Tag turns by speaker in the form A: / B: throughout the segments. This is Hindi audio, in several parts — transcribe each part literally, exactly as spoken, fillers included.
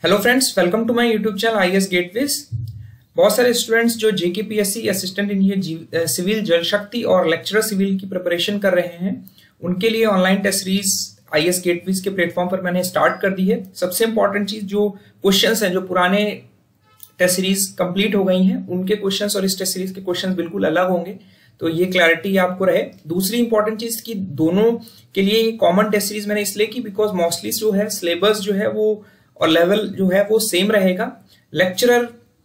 A: Hello friends, welcome to my YouTube channel I S Gateways. बहुत सारे स्टूडेंट्स जो जेकेपीएससी असिस्टेंट इंजीनियर सिविल जल शक्ति और लेक्चरर सिविल की प्रिपरेशन कर रहे हैं, उनके लिए online test series I S Gateways के प्लेटफॉर्म पर मैंने स्टार्ट कर दी है। सबसे इंपॉर्टेंट चीज, जो क्वेश्चंस हैं जो पुराने टेस्ट सीरीज कंप्लीट हो गई हैं, उनके क्वेश्चंस और इस टेस्ट सीरीज के क्वेश्चंस बिल्कुल अलग होंगे, तो ये क्लैरिटी आपको रहे। दूसरी इंपॉर्टेंट चीज कि दोनों के लिए ये कॉमन टेस्ट सीरीज मैंने इसलिए की बिकॉज मोस्टली जो है सिलेबस जो है वो और लेवल जो है वो सेम रहेगा। लेक्चरर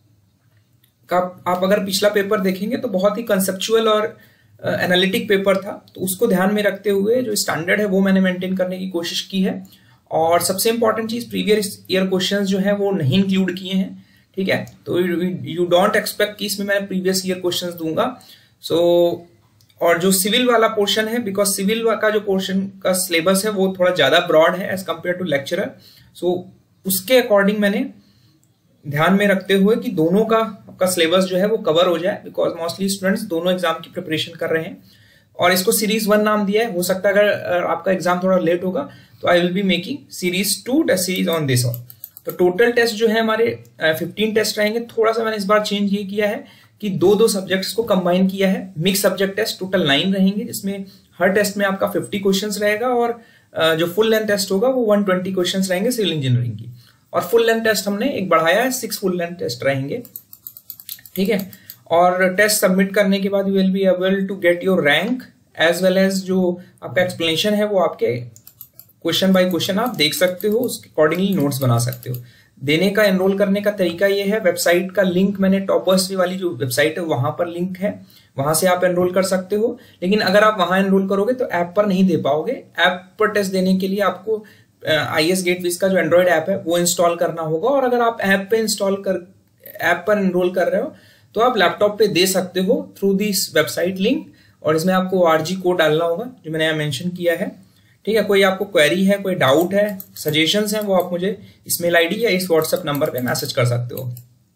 A: का आप अगर पिछला पेपर देखेंगे तो बहुत ही कंसेप्चुअल और एनालिटिक पेपर था, तो उसको ध्यान में रखते हुए जो स्टैंडर्ड है वो मैंने मेंटेन करने की कोशिश की है। और सबसे इंपॉर्टेंट चीज, प्रीवियस ईयर क्वेश्चंस जो है वो नहीं इंक्लूड किए हैं, ठीक है। तो यू डोंट एक्सपेक्ट कि इसमें मैं प्रीवियस ईयर क्वेश्चंस दूंगा। सो so, और जो सिविल वाला पोर्शन है, बिकॉज सिविल का जो पोर्शन का सिलेबस है वो थोड़ा ज्यादा ब्रॉड है as compare to lecturer, so उसके अकॉर्डिंग मैंने ध्यान में रखते हुए कि दोनों का आपका सिलेबस जो है वो कवर हो जाए, बिकॉज मोस्टली स्टूडेंट्स दोनों एग्जाम की प्रिपरेशन कर रहे हैं। और इसको सीरीज वन नाम दिया है। हो सकता है अगर आपका एग्जाम थोड़ा लेट होगा तो I will be making series two test series on this all. तो टोटल टेस्ट जो है हमारे फिफ्टीन टेस्ट रहेंगे। थोड़ा सा मैंने इस बार चेंज ये किया है कि दो दो सब्जेक्ट्स को कंबाइन किया है। Mix subject test total nine रहेंगे, जिसमें हर टेस्ट में आपका फिफ्टी क्वेश्चंस रहेगा और जो फुल लेंथ टेस्ट होगा वो वन ट्वेंटी क्वेश्चंस रहेंगे सिविल इंजीनियरिंग की। और फुल लेंथ टेस्ट हमने एक बढ़ाया है, सिक्स फुल लेंथ टेस्ट रहेंगे, ठीक है। और टेस्ट सबमिट करने के बाद you will be able to get your rank as well as जो आपका एक्सप्लेनेशन है वो आपके क्वेश्चन बाय क्वेश्चन आप देख सकते हो, उसके अकॉर्डिंगली नोट्स बना सकते हो। देने का, एनरोल करने का तरीका ये है, वेबसाइट का लिंक मैंने टॉपर्स वाली जो वेबसाइट है वहां पर लिंक है, वहां से आप एनरोल कर सकते हो। लेकिन अगर आप वहां एनरोल करोगे तो ऐप पर नहीं दे पाओगे। ऐप पर टेस्ट देने के लिए आपको आई एस गेटवेज का जो एंड्रॉइड ऐप है वो इंस्टॉल करना होगा। और अगर आप ऐप पे इंस्टॉल कर ऐप पर एनरोल कर रहे हो तो आप लैपटॉप पे दे सकते हो थ्रू दिस वेबसाइट लिंक, और इसमें आपको आरजी कोड डालना होगा जो मैंने यहाँ मेंशन किया है, ठीक है। कोई आपको क्वेरी है, कोई डाउट है, सजेशंस हैं, वो आप मुझे इस मेल आईडी या इस व्हाट्सएप नंबर पे मैसेज कर सकते हो।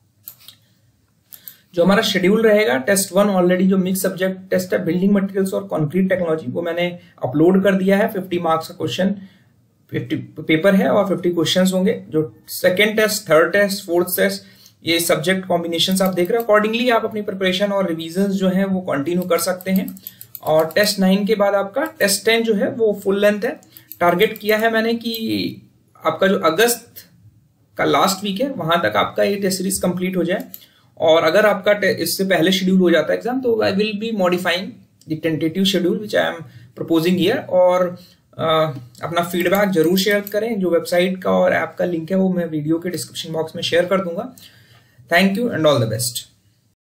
A: जो हमारा शेड्यूल रहेगा, टेस्ट वन ऑलरेडी जो मिक्स सब्जेक्ट टेस्ट है बिल्डिंग मटेरियल्स और कंक्रीट टेक्नोलॉजी, वो मैंने अपलोड कर दिया है। फिफ्टी मार्क्स का क्वेश्चन फिफ्टी पेपर है और फिफ्टी क्वेश्चंस होंगे। जो second test, third test, fourth test, ये सब्जेक्ट कॉम्बिनेशन आप देख रहे हो, अकॉर्डिंगली आप अपनी प्रिपरेशन और रिविजन जो है वो कंटिन्यू कर सकते हैं। और टेस्ट नाइन के बाद आपका टेस्ट टेन जो है वो फुल लेंथ है। टारगेट किया है मैंने कि आपका जो अगस्त का लास्ट वीक है वहां तक आपका ये टेस्ट सीरीज कंप्लीट हो जाए। और अगर आपका इससे पहले शेड्यूल हो जाता है एग्जाम, तो I will be modifying the tentative schedule which I am proposing here. और Uh, अपना फीडबैक जरूर शेयर करें। जो वेबसाइट का और ऐप का लिंक है वो मैं वीडियो के डिस्क्रिप्शन बॉक्स में शेयर कर दूंगा। Thank you and all the best.